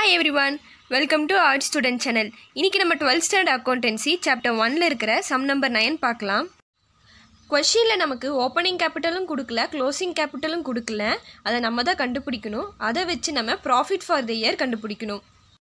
Hi everyone, welcome to Art Student Channel. இன்னைக்கு நம்ம 12th standard accountancy chapter 1ல இருக்கிற sum number 9 பார்க்கலாம். क्वेश्चनல நமக்கு ஓபனிங் கேபிட்டலும் கொடுக்கல, க்ளோசிங் கேபிட்டலும் கொடுக்கல. அத நம்ம தான் கண்டுபிடிக்கணும். அத வெச்சு நம்ம profit for the year கண்டுபிடிக்கணும்.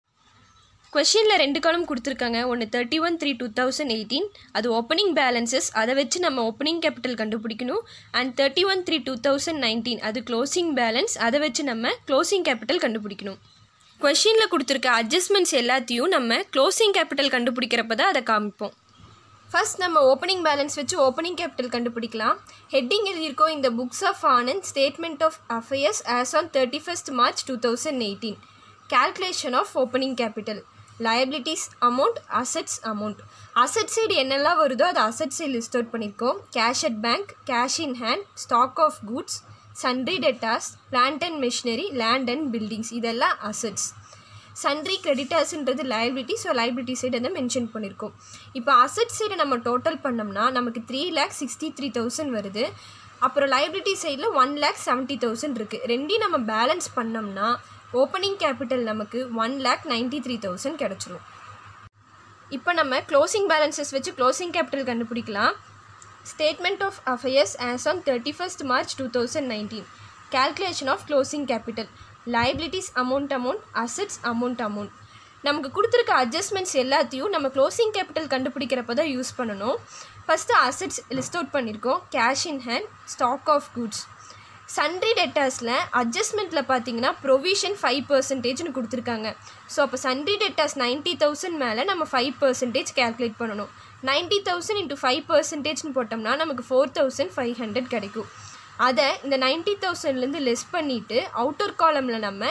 क्वेश्चनல ரெண்டு காலம் கொடுத்திருக்காங்க. ஒன்னு 31/3/2018 அது ஓபனிங் பேலன்சஸ். அத வெச்சு நம்ம ஓபனிங் கேபிட்டல் கண்டுபிடிக்கணும். and 31/3/2019 அது க்ளோசிங் பேலன்ஸ். அத வெச்சு நம்ம க்ளோசிங் கேபிட்டல் கண்டுபிடிக்கணும். क्वेश्चनல கொடுத்திருக்க அட்ஜஸ்ட்மென்ட்ஸ் எல்லாத்தையும் நம்ம க்ளோசிங் கேபிட்டல் கண்டுபிடிக்கிறப்ப தான் அத காமிப்போம். ஃபர்ஸ்ட் நம்ம ஓபனிங் பேலன்ஸ் வெச்சு ஓபனிங் கேபிட்டல் கண்டுபிடிக்கலாம். ஹெட்டிங் எழுதியிருக்கோம் இந்த books of Anand statement of affairs as on 31st March 2018. calculation of opening capital. liabilities amount, assets amount. asset side என்னெல்லாம் வருதோ அது asset side list out பண்ணிருக்கோம். cash at bank, cash in hand, stock of goods, sundry debtors, plant and machinery, land and buildings இதெல்லாம் assets. sundry creditors ன்றது liability, so liability side அதை mention பண்ணிருக்கோம். இப்போ asset side நம்ம total பண்ணோம்னா நமக்கு 3,63,000 வருது. அப்புறம் liability sideல 1,70,000 இருக்கு. ரெண்டையும் நம்ம பேலன்ஸ் பண்ணோம்னா ஓப்பனிங் கேபிட்டல் நமக்கு 1,93,000 கிடைச்சிரும். இப்போ நம்ம க்ளோசிங் பேலன்சஸ் வச்சு க்ளோசிங் கேபிட்டல் கண்டுபிடிக்கலாம். Statement of affairs as on 31st March 2019. calculation of closing capital. liabilities amount, assets amount. நமக்கு கொடுத்துருக்க அட்ஜஸ்ட்மெண்ட்ஸ் எல்லாத்தையும் நம்ம க்ளோசிங் கேபிட்டல் கண்டுபிடிக்கிறப்ப தான் யூஸ் பண்ணணும். ஃபஸ்ட்டு அசெட்ஸ் லிஸ்ட் அவுட் பண்ணியிருக்கோம். Cash in hand, stock of goods. Sundry டெட்டாஸில் அட்ஜஸ்ட்மெண்ட்டில் பார்த்தீங்கன்னா ப்ரொவிஷன் 5%ன்னு கொடுத்துருக்காங்க. ஸோ அப்போ சன்ட்ரி டெட்டாஸ் 90,000 மேலே நம்ம 5% கேல்குலேட் பண்ணணும். 90,000 into 5%ன்னு போட்டோம்னா நமக்கு 4,500 கிடைக்கும். அதை இந்த 90,000லேருந்து லெஸ் பண்ணிவிட்டு அவுட்டர் காலமில் நம்ம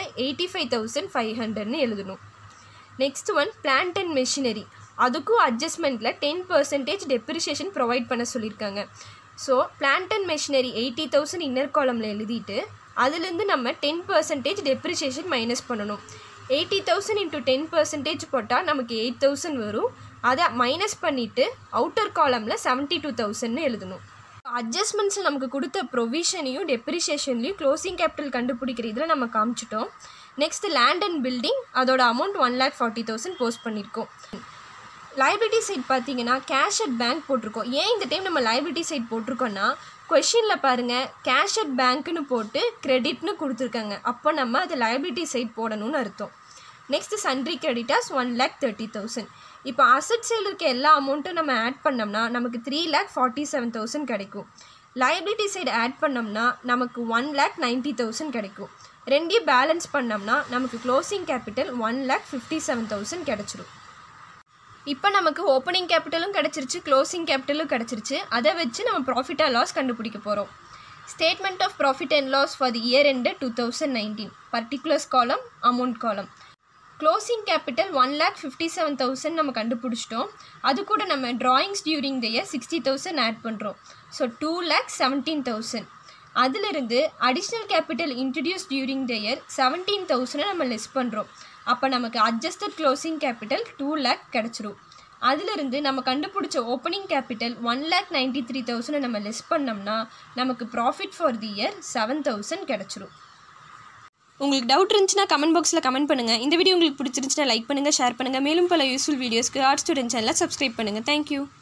85,500ன்னு எழுதணும். Next one plant and machinery. அதுக்கும் அட்ஜஸ்ட்மெண்ட்டில் 10% டெப்ரிஷியேஷன் ப்ரொவைட் பண்ண சொல்லியிருக்காங்க. So plant and machinery 80,000 inner காலமில் எழுதிட்டு அதுலேருந்து நம்ம 10% டெப்ரிஷியேஷன் மைனஸ் பண்ணணும். 80,000 into 10% போட்டால் நமக்கு 8,000 வரும். அதை மைனஸ் பண்ணிவிட்டு அவுட்டர் காலமில் 72,000ன்னு எழுதணும். அட்ஜஸ்ட்மெண்ட்ஸில் நமக்கு கொடுத்த ப்ரொவிஷனையும் டெப்ரிஷியேஷன்லையும் க்ளோசிங் கேபிட்டல் கண்டுபிடிக்கிற இதில் நம்ம காமிச்சிட்டோம். நெக்ஸ்ட் லேண்ட் அண்ட் பில்டிங் அதோட அமௌண்ட் 1,40,000 போஸ்ட் பண்ணியிருக்கோம். லைபிலிட்டி சைட் பார்த்தீங்கன்னா கேஷ் அட் பேங்க் போட்டிருக்கோம். ஏன் இந்த டைம் நம்ம லைபிலிட்டி சைட் போட்டிருக்கோன்னா கொஷினில் பாருங்கள் கேஷ் அட் பேங்க்னு போட்டு கிரெடிட்னு கொடுத்துருக்காங்க. அப்போ நம்ம அது லைபிலிட்டி சைட் போடணும்னு அர்த்தம். Next sundry creditors 1,30,000. இப்போ அசட் சைடில் இருக்க எல்லா அமௌண்ட்டும் நம்ம ஆட் பண்ணோம்னா நமக்கு 3,47,000 கிடைக்கும். லைபிலிட்டி சைடு ஆட் பண்ணோம்னா நமக்கு 1,90,000 கிடைக்கும். ரெண்டையும் பேலன்ஸ் பண்ணோம்னா நமக்கு க்ளோசிங் கேபிட்டல் 1,57,000 கிடைச்சிரும். இப்போ நமக்கு ஓப்பனிங் கேபிட்டலும் கிடச்சிருச்சு, க்ளோசிங் கேபிட்டலும் கிடச்சிருச்சு. அதை வச்சு நம்ம ப்ராஃபிட் அண்ட் லாஸ் கண்டுபிடிக்க போகிறோம். Statement of profit and loss for the year end 2019. Particulars column, amount column. Closing capital 1,57,000 நம்ம கண்டுபிடிச்சிட்டோம். அது கூட நம்ம drawings during the year 60,000 add பண்ணுறோம். ஸோ 2,17,000. அதிலிருந்து additional capital introduce during the year 17,000 நம்ம லெஸ் பண்ணுறோம். அப்போ நமக்கு அட்ஜஸ்டட் க்ளோசிங் கேபிட்டல் 2 lakh கிடச்சிரும். அதிலிருந்து நம்ம கண்டுபிடிச்ச ஓப்பனிங் கேபிட்டல் 1,93,000 நம்ம லெஸ் பண்ணோம்னா நமக்கு ப்ராஃபிட் ஃபார் தி இயர் 7,000 கிடச்சிரும். உங்களுக்கு டவுட் இருந்துச்சுன்னா கமெண்ட் பாக்ஸில் கமெண்ட் பண்ணுங்கள். இந்த வீடியோ உங்களுக்கு பிடிச்சிருந்துச்சுன்னா லைக் பண்ணுங்கள், ஷேர் பண்ணுங்கள். மேலும் பல யூஸ்ஃபுல் வீடியோஸ்க்கு ஆர்ட் ஸ்டூடெண்ட் சேனலை சப்ஸ்கிரைப் பண்ணுங்கள். தேங்க்யூ.